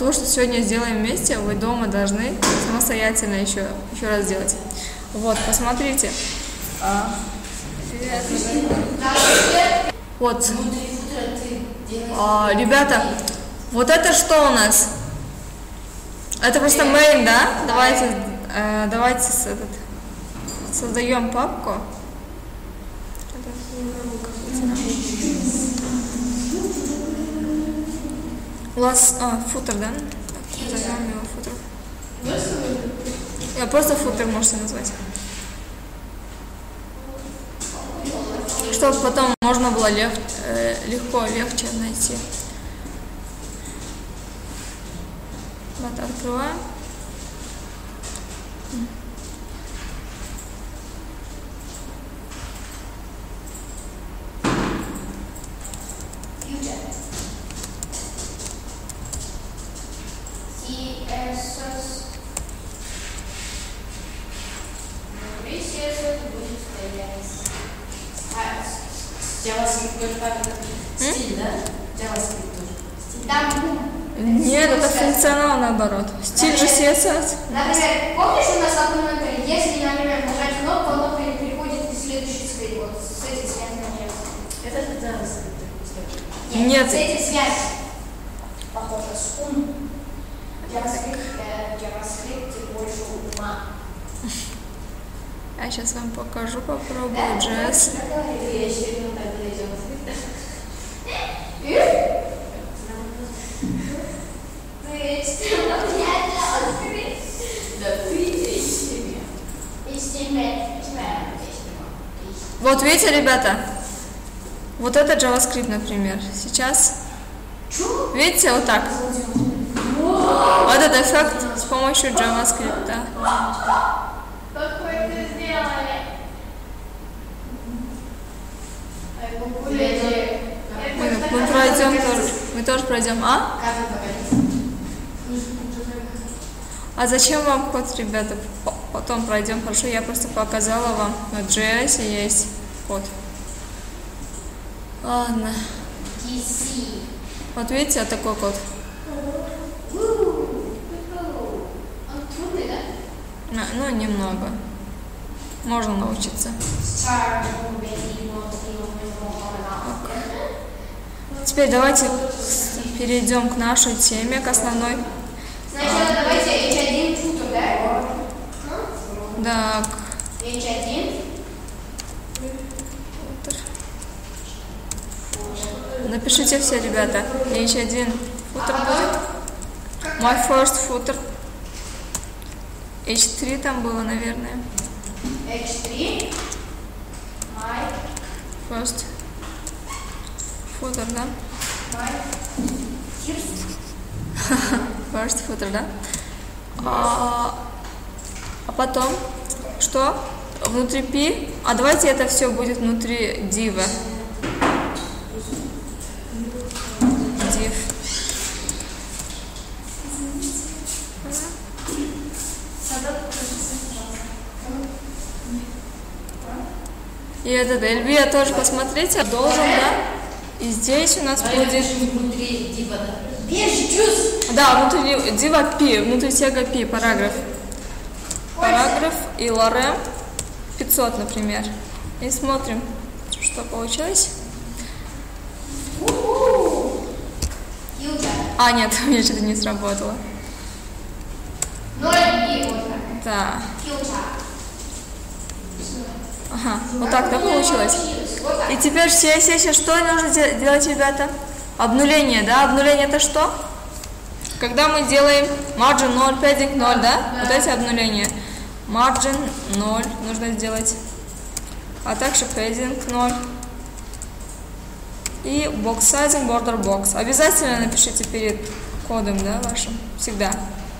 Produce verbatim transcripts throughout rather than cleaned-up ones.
то, что сегодня сделаем вместе, вы дома должны самостоятельно еще, еще раз сделать. Вот, посмотрите. А, вот. А, ребята, вот это что у нас? Это просто main, да? Давайте, э, давайте с, этот, создаем папку. У вас а, футер, да? Назовем его футер. Я просто футер можете назвать. Чтобы потом можно было лег, э, легко, легче найти. Вот, открываем. Стиль, да? JavaScript тоже. Там, Нет, это функционал наоборот. Стиль же си эс эс. например, помнишь, у нас одно, например, если, например, нажать кнопку, оно переходит в следующий скрипт. Вот с этой связью начинается. Это JavaScript. Нет. С этой связью. Похоже, с ум. JavaScript, э, JavaScript больше ума. Я сейчас вам покажу, попробую джей эс. Я еще не так для JavaScript. Вот видите, ребята, вот это JavaScript, например. Сейчас, видите, вот так. Вот этот эффект с помощью JavaScript. Какой ты сделали? Мы, мы пройдем тоже. Мы тоже пройдем. А? А зачем вам код, ребята? Потом пройдем, хорошо? Я просто показала вам. На джей эс есть код. Ладно. Вот видите, вот такой код. Он трудный, да? Ну, немного. Можно научиться. Теперь давайте перейдем к нашей теме, к основной. Сначала а. давайте эйч один футер, да? Да. эйч один. Напишите все, ребята. эйч один футер будет. My first footer. эйч три там было, наверное. эйч три. My first footer, да? My first footer, да? А, а потом что? Внутри P. А давайте это все будет внутри div. Div. И этот эл ви тоже посмотрите, должен, да? И здесь у нас будет... Внутри дива, да? Да, внутри дива P, внутри тега P, параграф. Параграф и lorem пятьсот, например. И смотрим, что получилось. А, нет, у меня что-то не сработало. ноль и вот так. Да. Ага, вот так, да, получилось? И теперь в си эс эс что нужно делать, ребята? Обнуление, да? Обнуление это что? Когда мы делаем margin ноль, padding ноль, да? Вот эти обнуления. Margin ноль нужно сделать. А также padding ноль. И box sizing, border box. Обязательно напишите перед кодом, да, вашим. Всегда.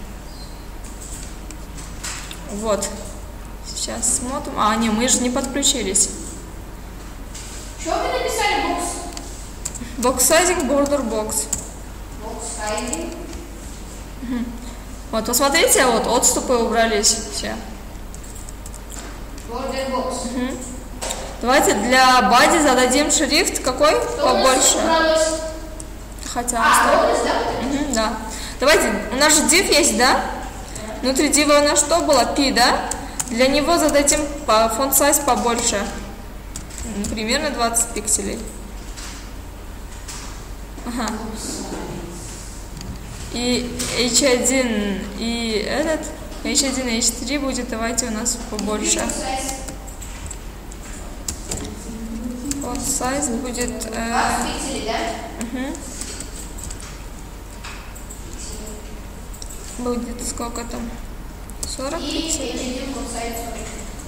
Вот. Сейчас смотрим. А, не, мы же не подключились. Что вы написали бокс? Box sizing, border box. Бокс sizing. Угу. Вот, посмотрите, вот отступы убрались все. Border box. Угу. Давайте для body зададим шрифт какой? Что побольше. убралось? Хотя А, оставим. область, да? Угу, да. Давайте, у нас же div есть, да? Внутри div у нас что было? P, да? Для него зададим по font size побольше. Примерно двадцать пикселей. Ага. И эйч один и этот, эйч один и эйч три будет, давайте у нас побольше. Font size будет... Э, двадцать пикселей, да? угу. Будет сколько там? сорок И пикселей. эйч один font size сорок.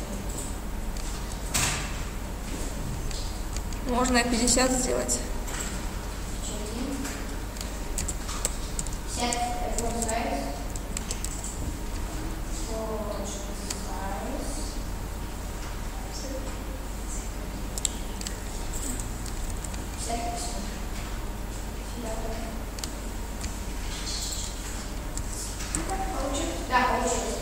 Можно и пятьдесят сделать. пятьдесят font size. Font size. Да, получилось.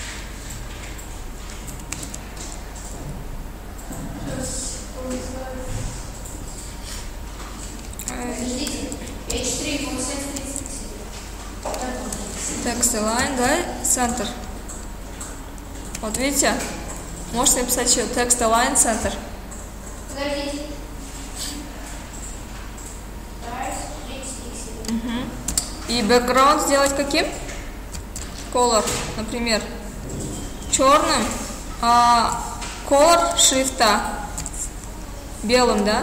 Подождите. эйч три font size тридцать пикселей. Text align, да? Center. Вот видите? Можете написать еще text align center. Подождите. тридцать пикселей. Угу. И background сделать каким? Color, например, черным, а color шрифта белым, да?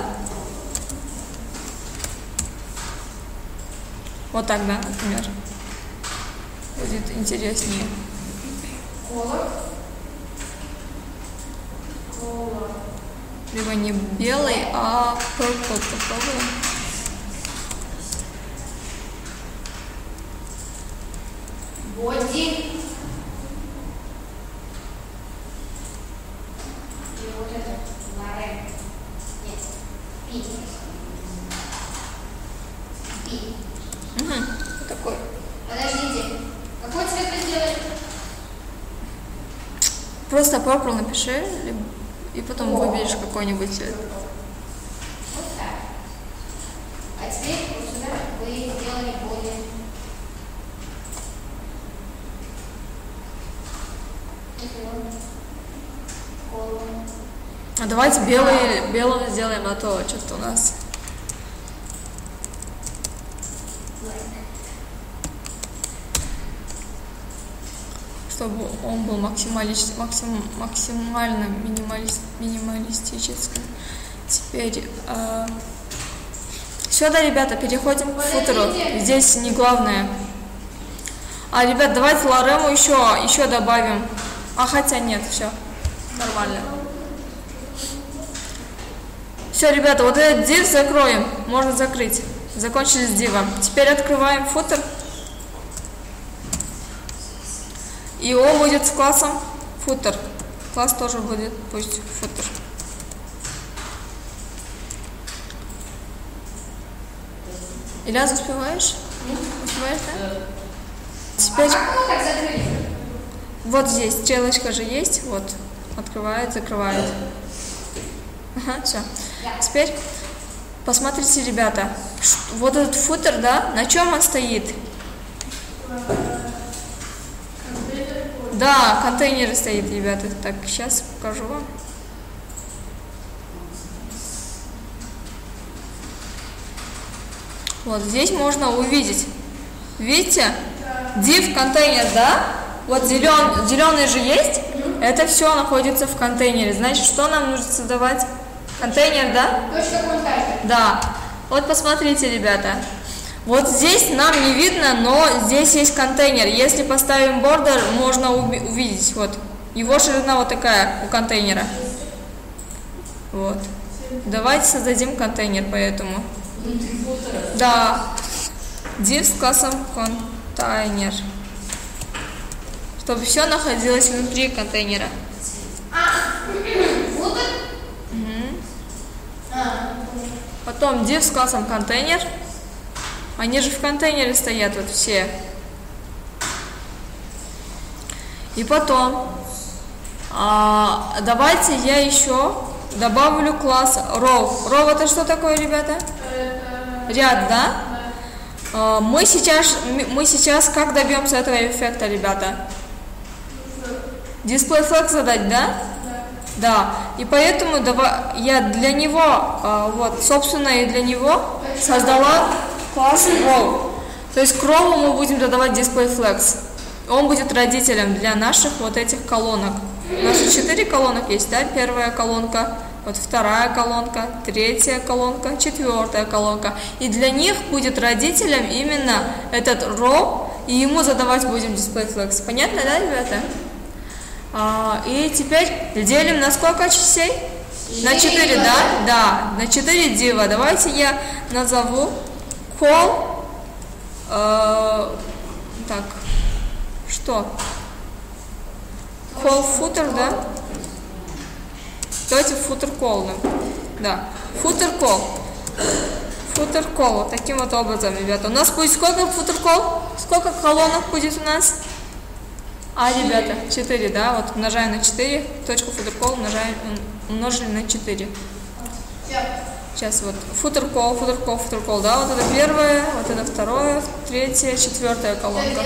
Вот так, да, например. Будет интереснее. Color. Color. Либо не белый, а purple попробуем. Боди. И вот это. Лорен. Нет. Пи. Пи. Угу. Вот такой. Подождите. Какой цвет вы сделали? Просто purple напиши, и потом О. выберешь какой-нибудь цвет. Вот так. А теперь вот сюда вы сделали боди. А давайте белый, белым сделаем, а то что-то у нас. Чтобы он был максимали, максим, максимально минималист, минималистическим. Теперь э, сюда, ребята, переходим к футеру. Здесь не главное. А, ребят, давайте лорему еще, еще добавим. А хотя нет, все нормально. Все, ребята, вот этот div закроем. Можно закрыть. Закончили с дивом. Теперь открываем футер. И он будет с классом футер. Класс тоже будет, пусть футер. Ильяс, успеваешь? Успеваешь, да? Теперь... А как вы так закрыли? Вот здесь стрелочка же есть. Вот. Открывает, закрывает. Ага, все. Теперь посмотрите, ребята. Вот этот футер, да? На чем он стоит? Да, контейнеры стоит, ребята. Так, сейчас покажу вам. Вот здесь можно увидеть. Видите? Div контейнер, да? Вот зелен, зеленый же есть. Это все находится в контейнере. Значит, что нам нужно создавать? Контейнер, да? Точка контакта. Да. Вот посмотрите, ребята. Вот здесь нам не видно, но здесь есть контейнер. Если поставим бордер, можно увидеть. Вот. Его ширина вот такая у контейнера. Вот. Давайте создадим контейнер поэтому. Да. Div с классом контейнер. Чтобы все находилось внутри контейнера. А, вот это? Угу. А. Потом div с классом контейнер. Они же в контейнере стоят вот все. И потом а, давайте я еще добавлю класс row. Row это что такое, ребята? Ряд, да? А, Мы сейчас, мы сейчас как добьемся этого эффекта, ребята? Display flag задать, да? Да. И поэтому давай, я для него, а, вот, собственно, и для него создала класс row. То есть к row мы будем задавать display flags. Он будет родителем для наших вот этих колонок. У нас четыре колонок есть, да? Первая колонка, вот вторая колонка, третья колонка, четвертая колонка. И для них будет родителем именно этот row, и ему задавать будем display flags. Понятно, да, ребята? А, и теперь делим на сколько частей? На четыре, да? Да, на четыре дива. Давайте я назову call. Э, так, что? Call footer, да? Давайте footer call. Да, footer call. Footer call. Вот таким вот образом, ребята. У нас будет сколько footer call? Сколько колонок будет у нас? А, ребята, четыре, да? Вот умножаем на четыре. Точку footer call умножаем, умножили на четыре. Сейчас вот footer call, footer call, footer call, да? Вот это первое, вот это второе, третье, четвертая колонка.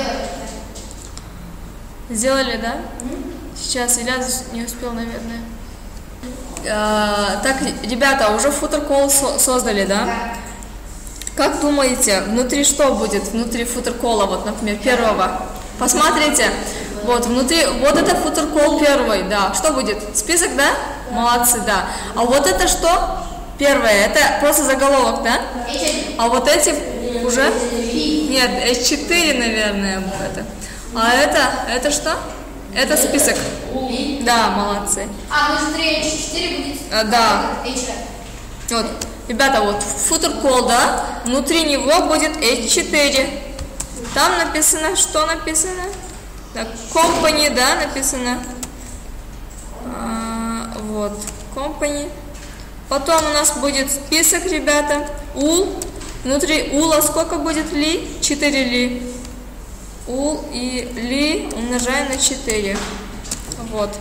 Сделали, да? Сейчас Илья не успел, наверное. А, так, ребята, уже footer call со создали, да? Как думаете, внутри что будет? Внутри footer call, вот, например, первого. Посмотрите, вот внутри, вот это footer call первый, да. Что будет? Список, да? Молодцы, да. А вот это что? Первое, это просто заголовок, да? А вот эти уже? Нет, эйч четыре, наверное, это. А это, это что? Это список. Да, молодцы. А, внутри эйч четыре будет? А, да. Вот, ребята, вот footer call, да? Внутри него будет эйч четыре. Там написано, что написано? Так, company, да, написано. А, вот, company. Потом у нас будет список, ребята. ул. Внутри ула сколько будет ли? четыре ли. ул и ли умножаем на четыре. Вот.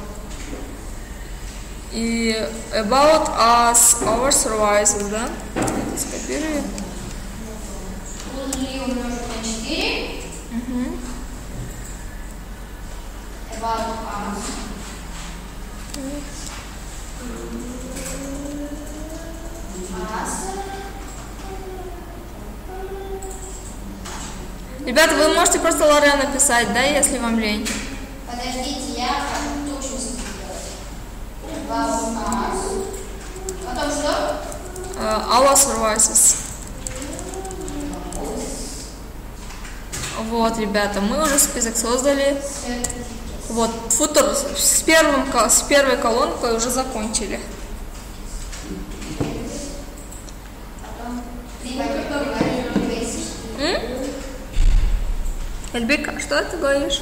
И about us, our services, да? Скопирую. ул ли умножить на четыре. Угу. About us. Ребята, вы можете просто Лоре написать, да, если вам лень. Подождите, я точно сделать. About us. Потом что? Uh, our services. Вот, ребята, мы уже список создали. Вот, футер с, первым, с первой колонкой уже закончили. Эльбика, что ты говоришь?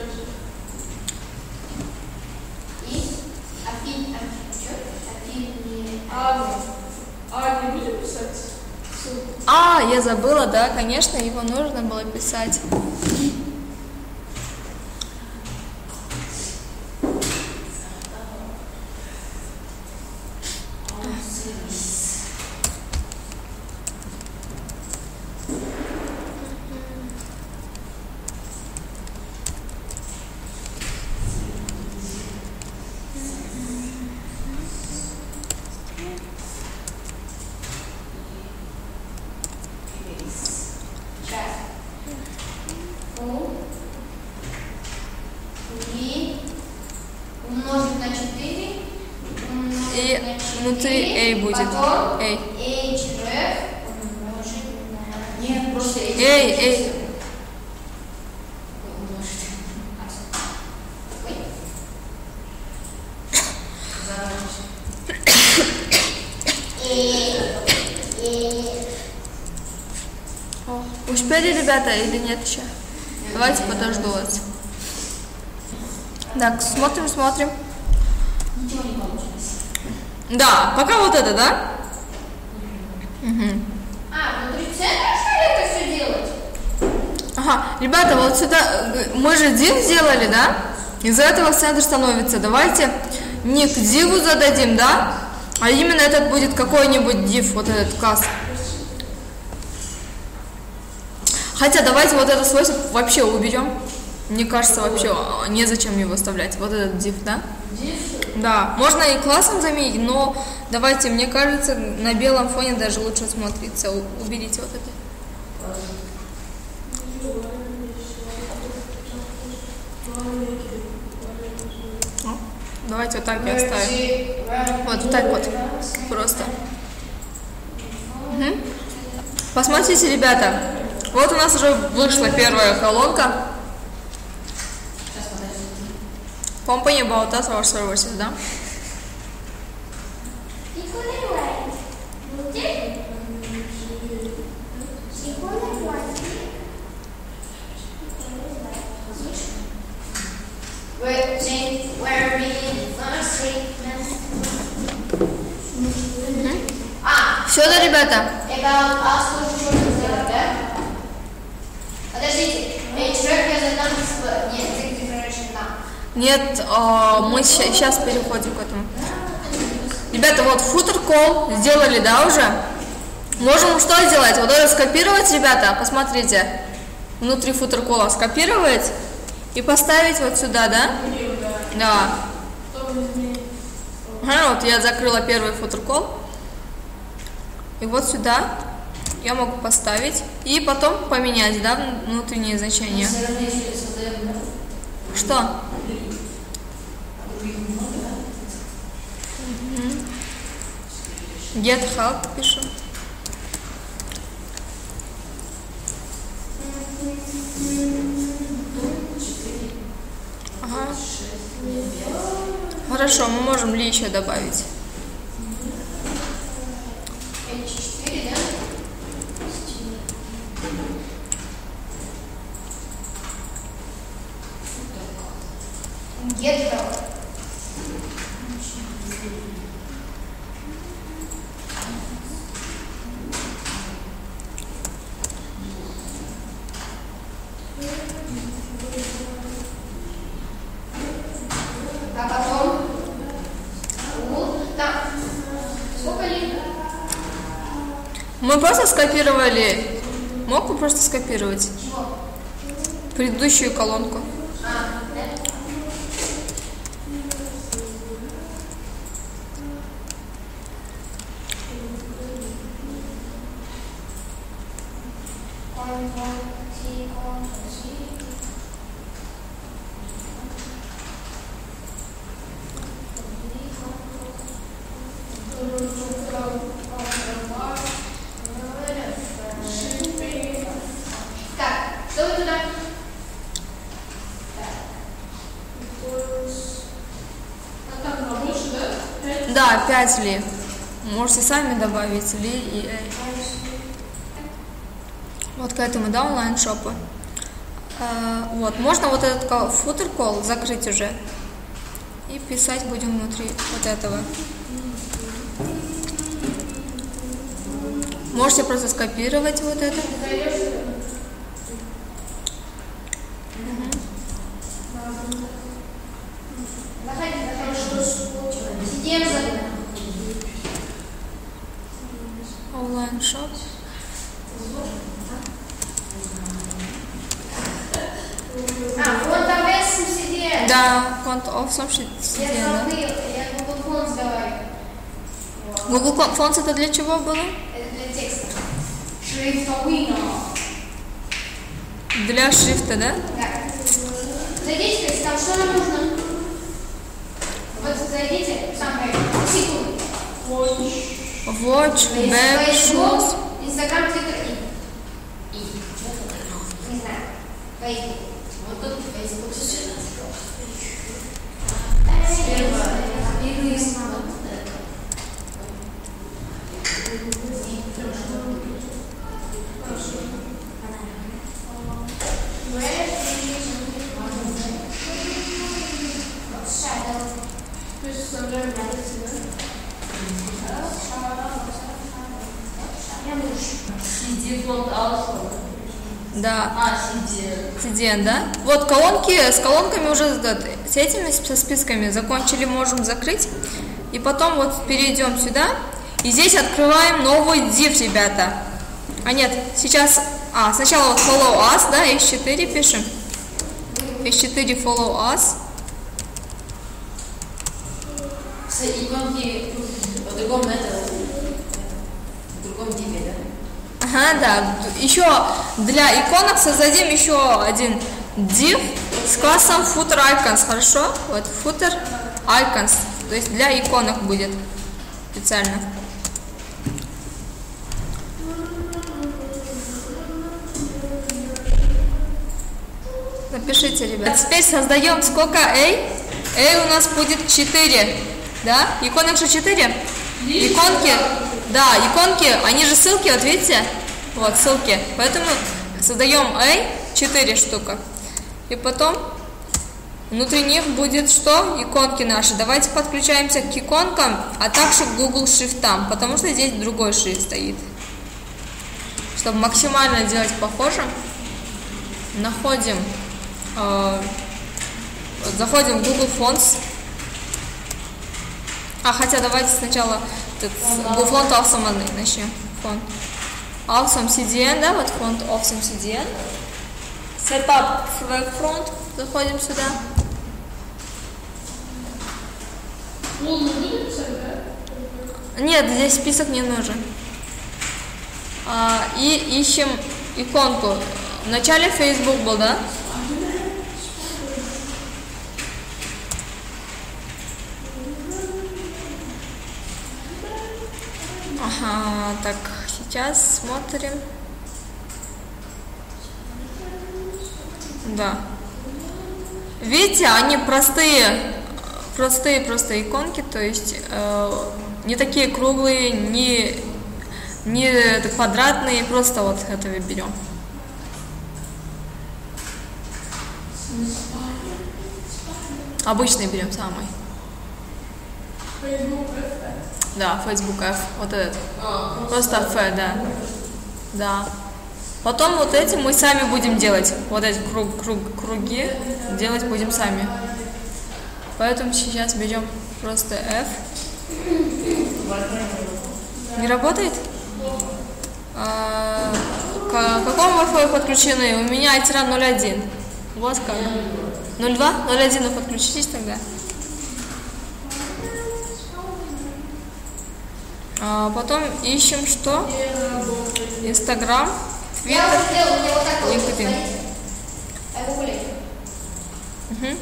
А не будем писать? А, я забыла, да, конечно, его нужно было писать. Умножить на четыре. И внутри A будет. Потом A. href умножить на... Нет, просто Эй, эй. Успели, ребята, или нет еще? Давайте подожду вас. Так, смотрим, смотрим. ничего не получилось. Да, пока вот это, да? Угу. А, внутри центра, что ли, это все делать? Ага, ребята, вот сюда, мы же div сделали, да? Из-за этого центр становится. Давайте не к диву зададим, да? А именно этот будет какой-нибудь div, вот этот класс. Хотя давайте вот это свойство вообще уберем. Мне кажется, вообще незачем его оставлять. Вот этот div, да? Div? Да, можно и классом заменить, но давайте, мне кажется, на белом фоне даже лучше смотрится. Уберите вот это. О, давайте вот так и оставим. Вот, вот так вот. Просто. Угу. Посмотрите, ребята. Вот у нас уже вышла первая колонка. Company about us, our services, да? Все, да, ребята? Подождите, человек я задам нет, ты нам. Нет, а, мы сейчас переходим к этому. Ребята, вот footer call сделали, да, уже? Можем что сделать? Вот это скопировать, ребята, посмотрите. Внутри footer call скопировать и поставить вот сюда, да? Да. Ага, вот я закрыла первый footer call. И вот сюда я могу поставить и потом поменять, да, внутренние значения. Что? Get help пишем. Ага. Хорошо, мы можем ли еще добавить? Get help. А потом там сколько лет? Мы просто скопировали. Мог бы просто скопировать Чего? предыдущую колонку. А, да? Так, что вы туда? А там побольше, да? Пять? Да, пять ли. Можете сами добавить ли и эй. Вот к этому, да, онлайн-шопу. А, вот, можно вот этот footer call закрыть уже. И писать будем внутри вот этого. Можете просто скопировать вот это. Заходи, заходи. Сидим за... Онлайн-шоп. А, вот там эс сидит. Да, фонд офсом Я сидит, да. забыл, я Google Fonts говорю. Google Fonts это для чего было? Это для текста. Шрифтовый. Для шрифта, да? Так. Зайдите, там что нам нужно? Вот зайдите, сам говорит. Секунду. Watch, back, shoes. Инстаграм, Твиттер и. И. Не знаю. Фейсбук. Вот тут Фейсбук сейчас. Сперва. Первый снова. То есть составляем позиции, Си ди фонд алфа. Да. А, си ди. си ди эн, да? Вот колонки, с колонками уже, с этими со списками закончили, можем закрыть. И потом вот перейдем сюда. И здесь открываем новый div, ребята. А нет, сейчас... А, сначала вот follow us, да, эс четыре пишем. эс четыре follow us. С иконки в другом, это, в другом типе, да? Ага, да. Еще для иконок создадим еще один div с классом footer icons, хорошо? Вот footer icons, то есть для иконок будет специально. Напишите, ребят. Теперь создаем сколько A? A у нас будет четыре, да? Иконок же четыре. Иконки, да, иконки, они же ссылки, вот видите? Вот ссылки. Поэтому создаем A четыре штука. И потом внутри них будет что? Иконки наши. Давайте подключаемся к иконкам, а также к Google шрифтам, потому что здесь другой шрифт стоит. Чтобы максимально делать похожим, находим, э, заходим в Google Fonts. А, хотя давайте сначала этот, Google Font Awesome начнем. Фонд. Awesome си ди эн, да, вот фонд Awesome си ди эн. Setup Flag Front. Заходим сюда. Нет, здесь список не нужен. А, и ищем иконку. В начале Facebook был, да? Ага, так, сейчас смотрим. Да. Видите, они простые, простые просто иконки, то есть э, не такие круглые, не, не квадратные, просто вот это берем. Обычный берем самый. Да, Facebook F, вот этот. Просто F, да. Да. Потом вот эти мы сами будем делать. Вот эти круг, круг, круги делать будем сами. Поэтому сейчас берем просто F. Не работает? А, к какому Wi-Fi подключены? У меня тиран ноль один. У вас как? ноль два? ноль один вы подключитесь тогда. А потом ищем что? Инстаграм, Твиттер, LinkedIn. Угу.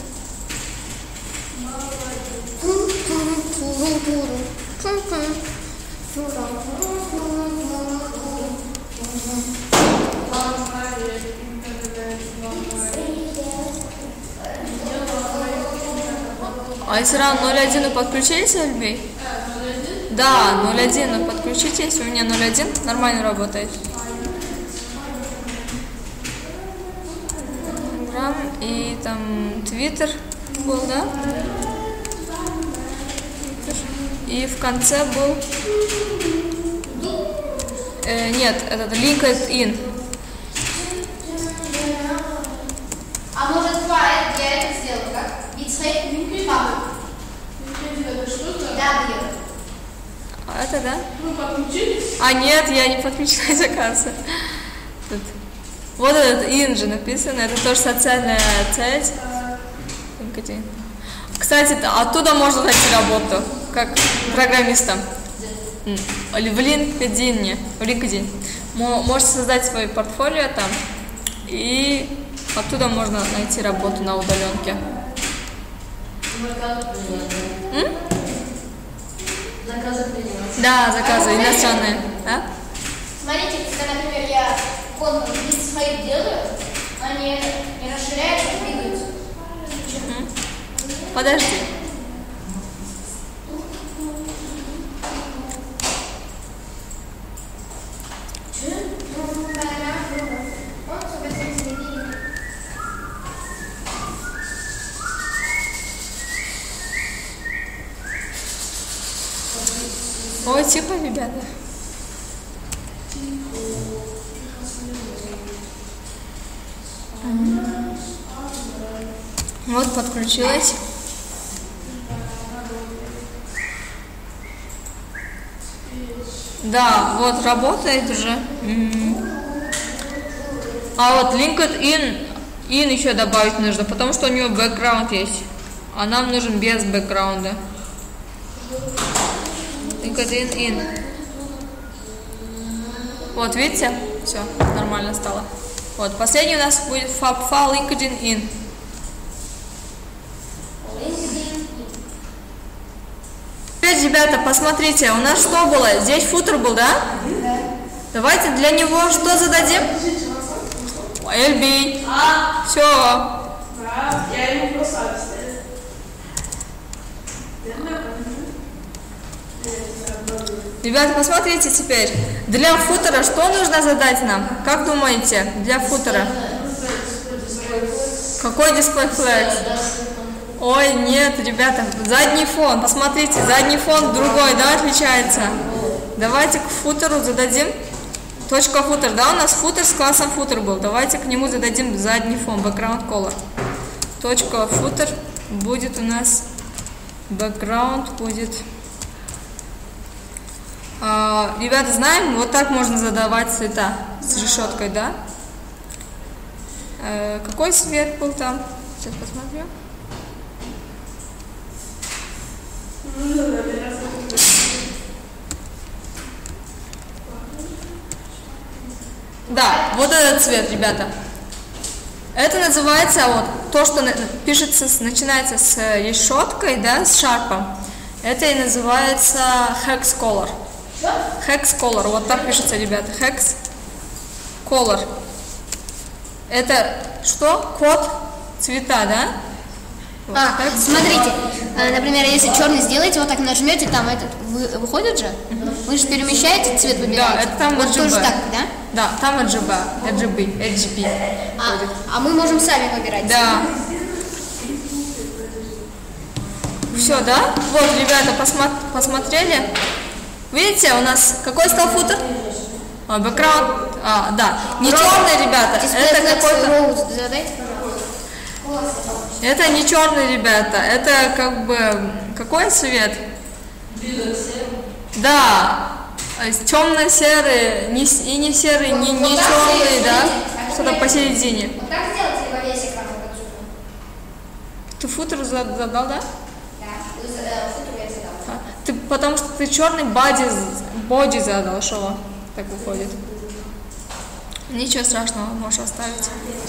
А если рано ноль один вы подключились, Альбей? Да, ноль один вы подключитесь, у меня ноль один нормально работает. Инстаграм и там Твиттер был, да? И в конце был... Э, нет, этот LinkedIn. А может два, я это сделал, как? Битсхейт, папа. Да, блин. А это, да? Вы подключились? А нет, я не подключилась, оказывается. Тут. Вот этот ин же написано, это тоже социальная сеть. LinkedIn. Кстати, оттуда можно найти работу, как программистом. В LinkedIn. В LinkedIn. Можете создать свое портфолио там, и оттуда можно найти работу на удаленке. М? Заказы принимать. Да, заказы иностранные. А? Смотрите, когда, например, я код Битсхейт делаю, они не расширяются, а двигаются. Угу. Подожди. Ой, тихо, ребята. Вот, подключилась. Да, вот работает уже. М-м. А вот LinkedIn in еще добавить нужно, потому что у него бэкграунд есть. А нам нужен без бэкграунда. LinkedIn in. Вот, видите? Все, нормально стало. Вот, последний у нас будет фабфа LinkedIn in. Теперь, ребята, посмотрите, у нас что было? Здесь футер был, да? Да. Давайте для него что зададим? эл би. А, Все. да, я ему просто объясняю. Ребята, посмотрите теперь. Для футера что нужно задать нам? Как думаете, для футера? Какой дисплей флэг? Ой, нет, ребята, задний фон. Посмотрите, задний фон другой, да, отличается. Давайте к футеру зададим. Точка футер, да, у нас футер с классом футер был. Давайте к нему зададим задний фон, background color. Точка футер будет у нас, background будет. А, ребята, знаем, вот так можно задавать цвета с решеткой, да? Э, какой цвет был там? Сейчас посмотрю. Да, вот этот цвет, ребята. Это называется вот то, что пишется, начинается с решеткой, да, с шарпом. Это и называется hex color. Hex color, вот так пишется, ребята. Hex color. Это что? Код цвета, да? Вот, А, hex смотрите, color. а, например, если черный сделаете, вот так нажмете, там этот вы, выходит же, вы же перемещаете, цвет выбираете. Да, это там вот эр джи би. тоже так, да? Да, там эр джи би, эр джи би, эр джи би. А, а мы можем сами выбирать. Да. Все, да? Вот, ребята, посмо посмотрели. Видите, у нас какой стал футер? А, бэкграунд. А, да. Не черный, ребята. Это какой-то. Это не черный, ребята. Это как бы какой цвет? Да. Темно-серый, не, и не серый, не, не черный, да? Что-то посередине. Вот так сделать или во весь экран вот отсюда? Ты футер задал, да? Да, футер я задал. А, ты, потому что ты черный боди, боди задал, что так выходит. Ничего страшного, можешь оставить.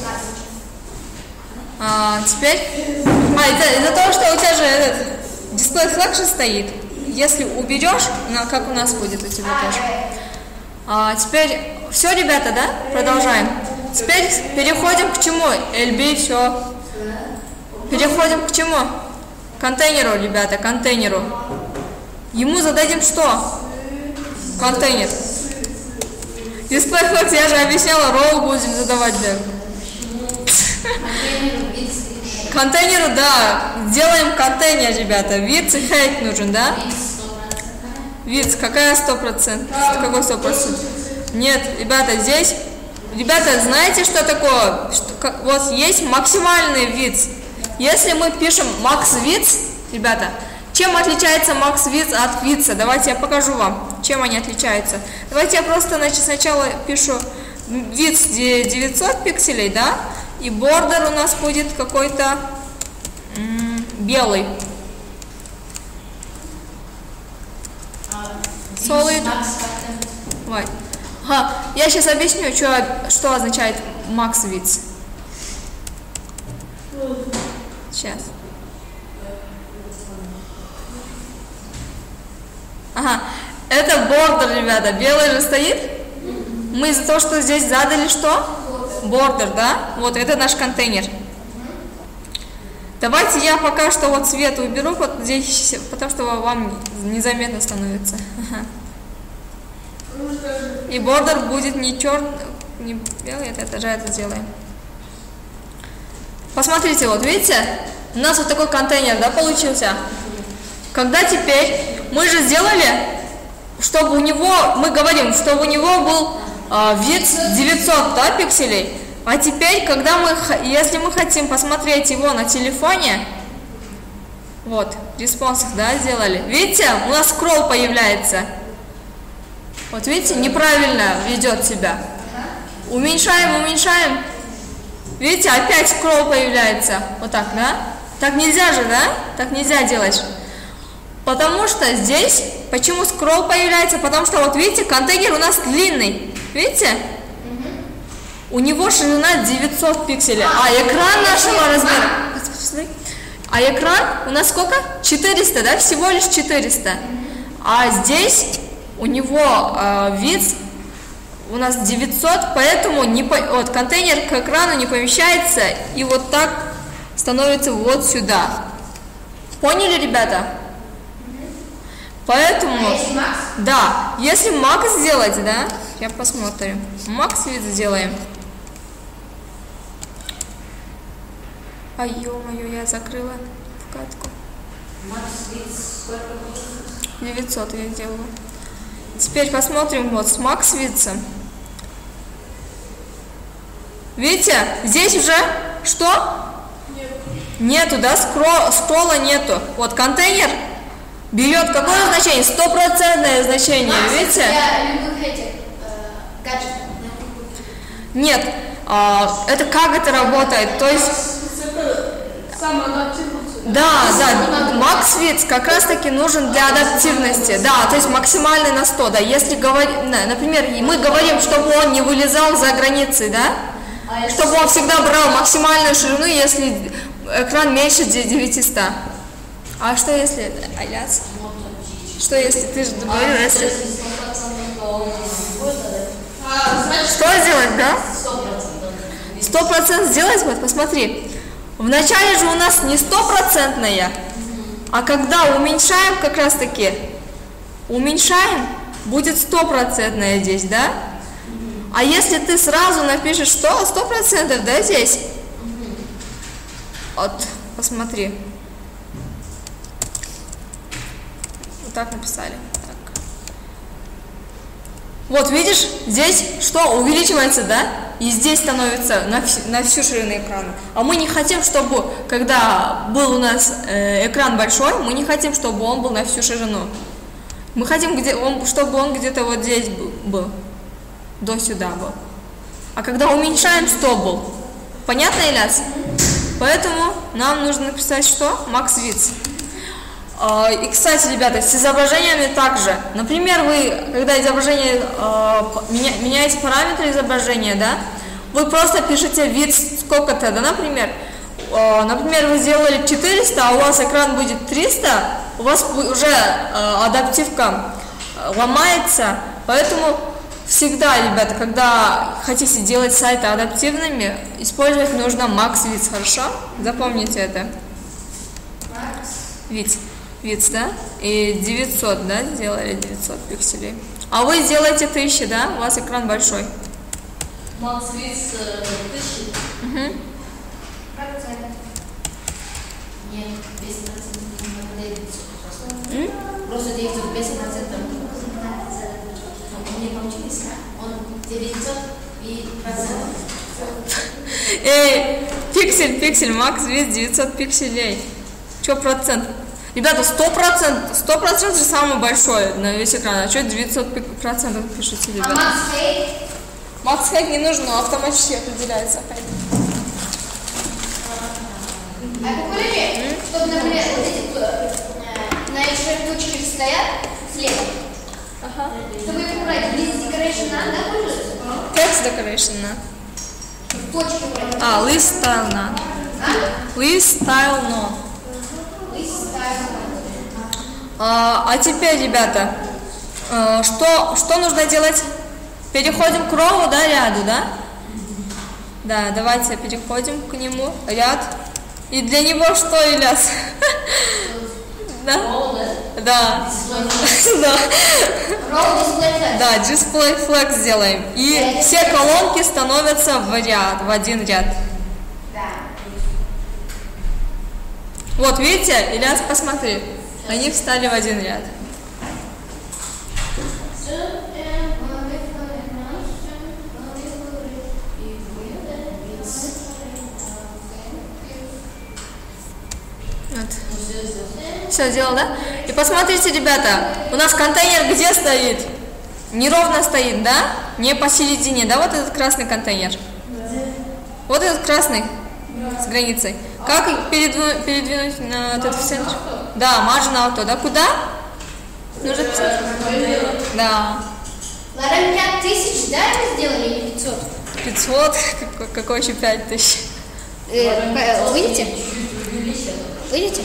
А, теперь, а, из-за из того, что у тебя же этот дисплей флаг же стоит, если уберешь, ну, как у нас будет у тебя тоже. А, теперь, все, ребята, да? Продолжаем. Теперь переходим к чему? эл би, все. Переходим к чему? Контейнеру, ребята, контейнеру. Ему зададим что? Контейнер. Дисплей флаг, я же объясняла, роу будем задавать, да. Контейнеру, да. Делаем контейнер, ребята. Width и height нужен, да? Width, какая сто процентов? Какой сто процентов? Нет, ребята, здесь... Ребята, знаете, что такое? Что, как, вот есть максимальный width. Если мы пишем max width, ребята, чем отличается max width от width? Давайте я покажу вам, чем они отличаются. Давайте я просто значит, сначала пишу width девятьсот пикселей, да? И бордер у нас будет какой-то белый. Solid. White. Ага, я сейчас объясню, что, что означает max width. Сейчас. Ага, это бордер, ребята. Белый же стоит. Мы из-за того, что здесь задали что? Бордер, да? Вот это наш контейнер. Давайте я пока что вот цвет уберу, вот здесь, потому что вам незаметно становится. Ага. И бордер будет не черный, не белый, это тоже это сделаем. Посмотрите, вот видите, у нас вот такой контейнер, да, получился. Когда теперь мы же сделали, чтобы у него, мы говорим, чтобы у него был э, width девятьсот, да, пикселей. А теперь, когда мы, если мы хотим посмотреть его на телефоне, вот, responsive, да, сделали. Видите, у нас скролл появляется. Вот видите, неправильно ведет себя. Уменьшаем, уменьшаем. Видите, опять скролл появляется. Вот так, да? Так нельзя же, да? Так нельзя делать. Потому что здесь, почему скролл появляется? Потому что, вот видите, контейнер у нас длинный. Видите? У него ширина девятьсот пикселей. А экран нашего размера... А экран у нас сколько? четыреста, да? Всего лишь четыреста. А здесь у него э, вид у нас девятьсот, поэтому не по... вот, контейнер к экрану не помещается. И вот так становится вот сюда. Поняли, ребята? Поэтому, А если Макс? да, если Макс сделать, да, я посмотрим. Макс вид сделаем. А ё-моё, я закрыла вкладку. Макс вид сколько будет? девятьсот я сделала. Теперь посмотрим вот с Макс видцем. Видите, здесь уже что? Нет. Нету, да, скролл, скролла нету. Вот контейнер берет какое значение? Стопроцентное значение, Макс, видите? для любых этих э, гаджетов. Нет, а, это как это работает? То есть, Самоадаптироваться. да, да, Макс Видс как раз таки нужен для адаптивности. Да, то есть максимальный на сто, да. Если говорить, например, мы говорим, чтобы он не вылезал за границей, да? Чтобы он всегда брал максимальную ширину, если экран меньше девятисот. А что если, Айляс? Что если, ты же говорил, если... А, значит, Что сделать, да? Сто процентов сделать, вот, посмотри. Вначале же у нас не стопроцентная, а когда уменьшаем как раз таки, уменьшаем, будет стопроцентная здесь, да? А если ты сразу напишешь что? Сто процентов, да, здесь? Вот, посмотри. Вот так написали. Так. Вот, видишь, здесь что? Увеличивается, да? И здесь становится на, вс на всю ширину экрана. А мы не хотим, чтобы, когда был у нас э, экран большой, мы не хотим, чтобы он был на всю ширину. Мы хотим, где он, чтобы он где-то вот здесь был, был. До сюда был. А когда уменьшаем, сто был. Понятно, Ильяс? Поэтому нам нужно написать что? Макс Видс. И, кстати, ребята, с изображениями также. Например, вы, когда изображение, меняете параметры изображения, да, вы просто пишете вид сколько-то, да, например. Например, вы сделали четыреста, а у вас экран будет триста, у вас уже адаптивка ломается, поэтому всегда, ребята, когда хотите делать сайты адаптивными, использовать нужно Max Width, хорошо? Запомните это. Width. Width, да? И девятьсот, да, сделали девятьсот пикселей. А вы сделаете тысячу, да? У вас экран большой. Макс Видс тысячи? Угу. Нет, десять процентов не девятьсот просто. Просто девятьсот, десять процентов. У меня получилось, он девятьсот и процентов. Эй, пиксель, пиксель, Макс Видс девятьсот пикселей. Че процент? Ребята, сто процентов, сто процентов же самый большой на весь экран. А что девятьсот процентов пишите, ребята? А Макс Хейт? Макс Хейт не нужен, он автоматически определяется. А какой ли, чтобы, например, вот эти, э, на эти штучки стоят слева, Ага. чтобы их убрать, list decoration надо, да, пользуется? Text decoration, да. Точки убрать. А, list style, да. А? List style, no. List style. А, а теперь, ребята, э, что, что нужно делать? Переходим к роу, да, ряду, да? Да, давайте переходим к нему, ряд. И для него что, Ильяс? Да? Да. Да. Row display flag. Да, display flag сделаем. И все колонки становятся в ряд, в один ряд. Да. Вот, видите, Ильяс, посмотри. Они встали в один ряд. Вот. Все сделал, да? И посмотрите, ребята, у нас контейнер где стоит? неровно стоит, да? Не посередине, да, вот этот красный контейнер? Вот этот красный с границей. Как передвинуть, передвинуть на этот в центр? Да, margin auto, да? Куда? Нужно в центр. Да. Ладно, пять тысяч, да, мы сделали или пятьсот? пятьсот? Какой, какой еще пять тысяч? Э, выйдете? Выйдете?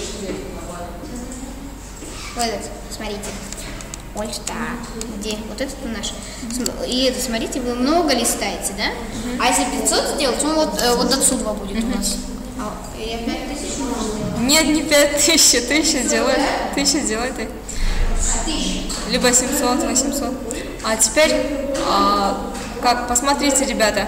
Вот этот, смотрите. Вот так. Где? Вот этот наш. И это, смотрите, вы много листаете, да? Uh-huh. А если пятьсот сделать, он вот, э, вот отсюда будет uh-huh. у нас. А, я пять тысяч можно? Нет, не пять тысяч, тысяча делай. Тысяча делай ты. Либо семьсот, восемьсот. А теперь, а, как, посмотрите, ребята.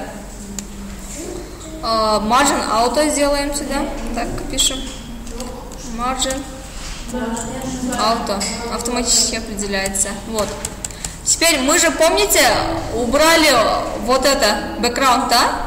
А, margin auto сделаем сюда. Так, пишем. Margin auto. Автоматически определяется. Вот. Теперь мы же, помните, убрали вот это background, да?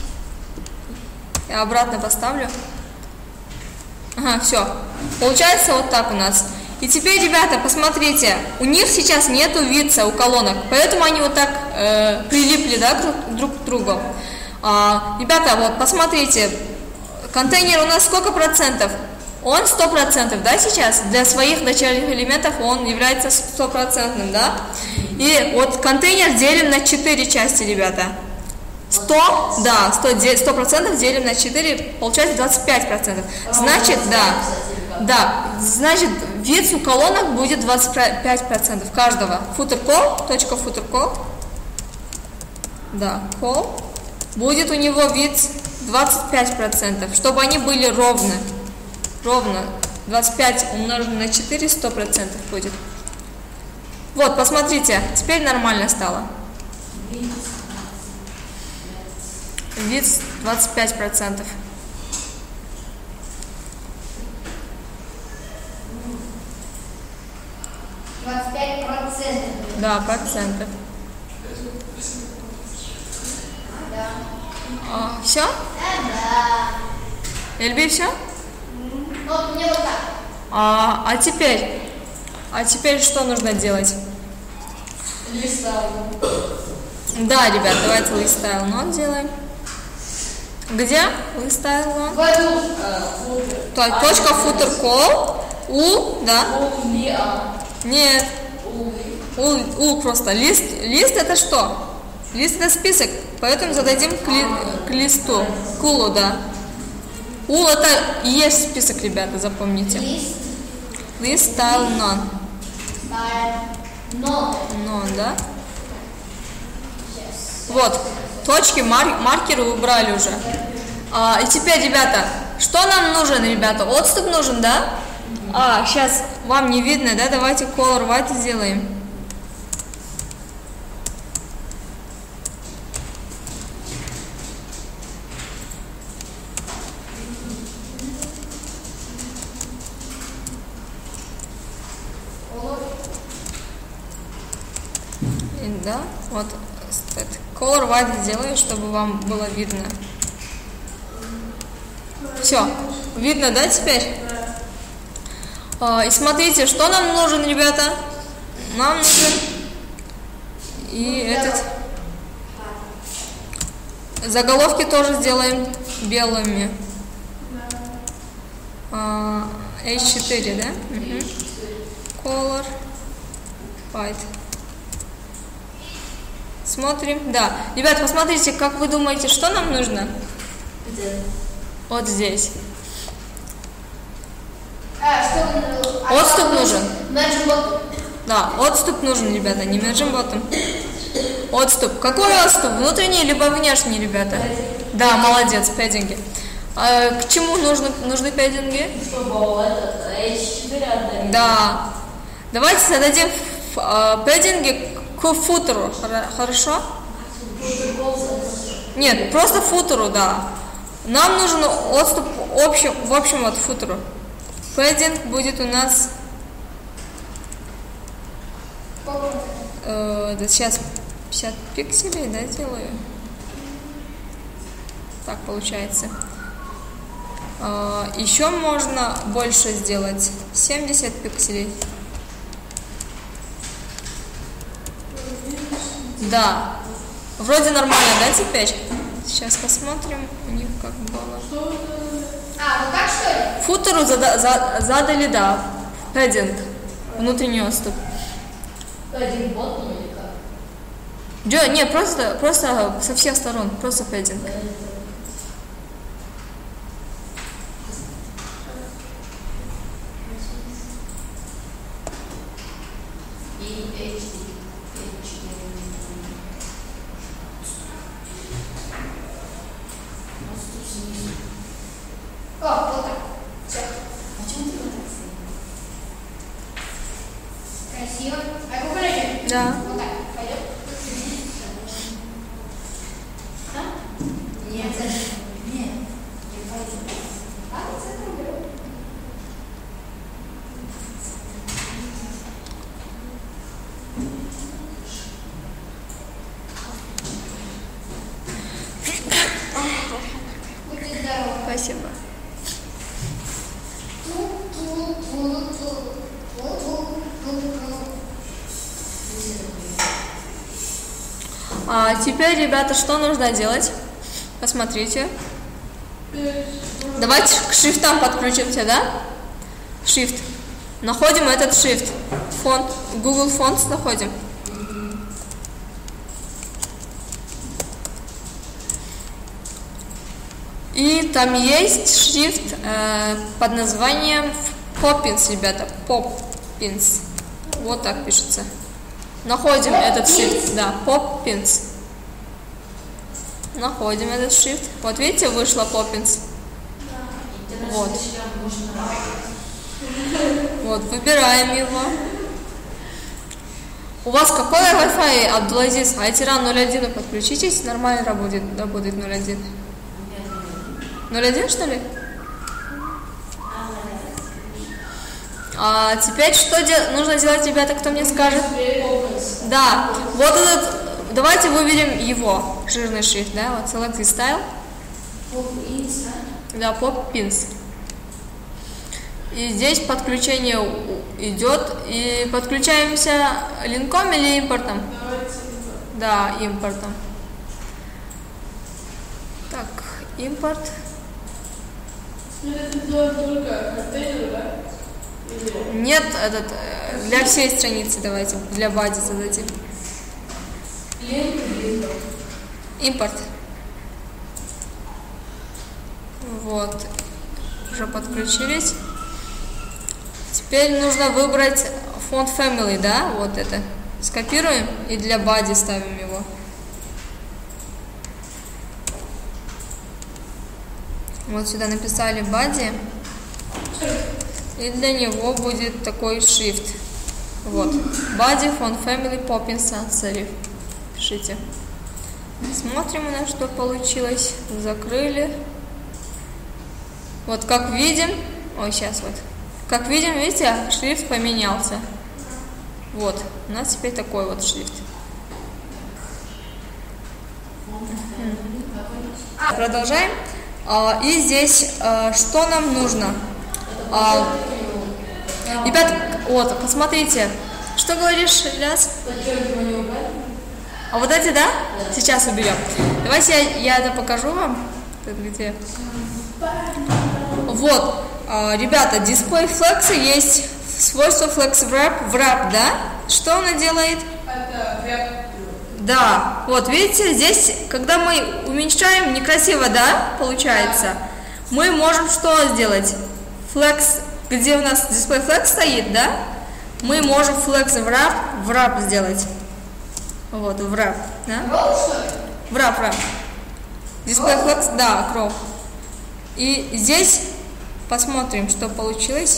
Я обратно поставлю. Ага, все. Получается вот так у нас. И теперь, ребята, посмотрите, у них сейчас нету видца у колонок, поэтому они вот так э, прилипли, да, друг к другу. А, ребята, вот посмотрите, контейнер у нас сколько процентов? Он сто процентов, да, сейчас? Для своих начальных элементов он является стопроцентным, да? И вот контейнер делим на четыре части, ребята. сто, да, сто процентов делим на четыре, получается двадцать пять процентов. Значит, да, да, значит, вид у колонок будет двадцать пять процентов каждого. Footer call, точка footer call, да, call, будет у него вид двадцать пять процентов, чтобы они были ровны. Ровно. двадцать пять умноженное на четыре, сто процентов будет. Вот, посмотрите, теперь нормально стало. Вид двадцать пять процентов. двадцать пять процентов. Да, процентов. Да. А, все? Да. Эльби, все? Вот мне вот так. А, а теперь, а теперь что нужно делать? Листаем. Да, ребят, давайте листайл нот делаем. Где листайл нот? В эту Так, точка footer call. У, да? Нет. У, у просто. Лист, лист это что? Лист это список, поэтому зададим к, ли, к листу. К улу, да. Ул это и есть список, ребята, запомните. Лист. Лист style none. Но. None, да? Вот. Точки, мар, маркеры убрали уже. А, и теперь, ребята, что нам нужен, ребята? Отступ нужен, да? А, сейчас вам не видно, да? Давайте color white сделаем. Да, вот color white сделаю, чтобы вам было видно. Все, видно, да, теперь? А, и смотрите, что нам нужен, ребята? Нам нужен и этот. Заголовки тоже сделаем белыми. А, эйч четыре, да? Угу. Color white. Смотрим, да. Ребят, посмотрите, как вы думаете, что нам нужно? Вот здесь. А, что а Отступ нужен. Margin bottom. Да, отступ нужен, ребята, не margin bottom. Отступ. Какой отступ? Внутренний либо внешний, ребята? Да, молодец, пэддинги. А, к чему нужны, нужны пэддинги? Чтобы этот эйч четыре отдать. Да. Давайте зададим а, пэддинги к футеру, хорошо? Нет, просто футеру, да. Нам нужен отступ общем, в общем от футеру. Пэддинг будет у нас... Э, да, сейчас пятьдесят пикселей, да, делаю. Так получается. Э, еще можно больше сделать. семьдесят пикселей. Да. Вроде нормально, да, теперь? Сейчас посмотрим у них как было. А, вот так что ли? Футеру зада- за- задали, да, пэддинг, внутренний отступ. Один бот, ну или как? Джо, не, просто, просто со всех сторон, просто пэддинг. И эйч ди. О, вот так. Все. Почему ты вот так стоишь? Красиво. А как подойдем? Да. Вот так. Пойдем. Нет, нет, не пойду. А, вот это уберу. Будьте здоровы. Спасибо. А теперь, ребята, что нужно делать? Посмотрите. Давайте к шрифтам подключимся, да? Shift. Находим этот shift. Фонд. Google Fonts находим. И там есть шрифт э, под названием Poppins, ребята. Poppins. Вот так пишется. Находим этот шрифт. Да, Poppins. Находим этот шрифт. Вот видите, вышло Poppins. Вот. Вот, выбираем его. У вас какой Wi-Fi, Абдулазиз? Айтиран ноль один подключитесь, нормально работает, работает ноль один. ноль один, что ли? А теперь что де- нужно делать, ребята, кто мне скажет? Да, вот этот, давайте выберем его, жирный шрифт, да, вот Select this style. Да, Poppins. И здесь подключение идет, и подключаемся линком или импортом? Да, импортом. Так, импорт. Это делать только контейнер, да? Или... Нет, этот, э, для всей страницы давайте, для бади зададим. Импорт. Вот, уже подключились. Теперь нужно выбрать фонд Family, да, вот это. Скопируем и для бади ставим его. Вот сюда написали body, и для него будет такой шрифт. Вот, body, font family, Poppins, serif. Пишите. Смотрим, у нас что получилось. Закрыли. Вот как видим, ой, сейчас вот. Как видим, видите, шрифт поменялся. Вот, у нас теперь такой вот шрифт. Продолжаем. И здесь что нам нужно? Ребят, вот, посмотрите. Что говоришь, Ильяс? А вот эти, да? Сейчас уберем. Давайте я, я это покажу вам. Где? Вот, ребята, дисплей флекса есть свойство flex wrap, wrap, да? Что она делает? Это веб. Да, вот видите, здесь, когда мы уменьшаем, некрасиво, да, получается, мы можем что сделать? Flex, где у нас дисплей flex стоит, да, мы можем flex wrap, wrap сделать. Вот, wrap, да? Wrap, wrap. Дисплей flex, да, crop. И здесь посмотрим, что получилось.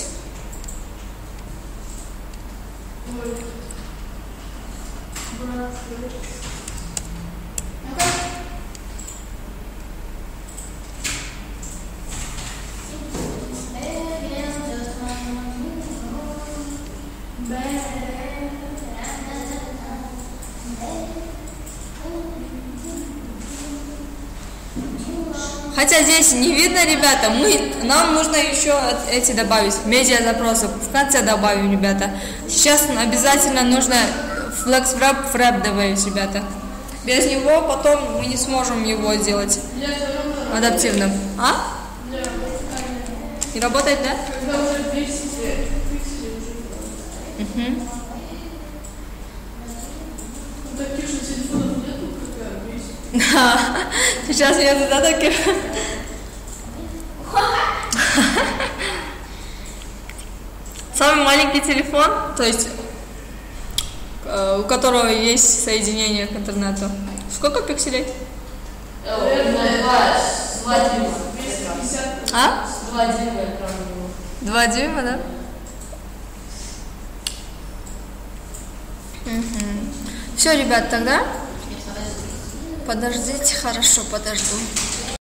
Хотя здесь не видно, ребята, мы, нам нужно еще эти добавить, медиа запросы, в конце добавим, ребята. Сейчас обязательно нужно Flex Wrap Wrap Device, ребята. Без него потом мы не сможем его сделать адаптивным. А? Не работает, да? Когда уже пиксели, пиксели уже. Угу. Таких же телефонов нету, какая бесит. Да, сейчас я туда таких. Самый маленький телефон, то есть э, у которого есть соединение к интернету. Сколько пикселей? Два дюйма. А? Два дюйма экран у него. Два дюйма, да? Угу. Все, ребят, тогда подождите, хорошо, подожду.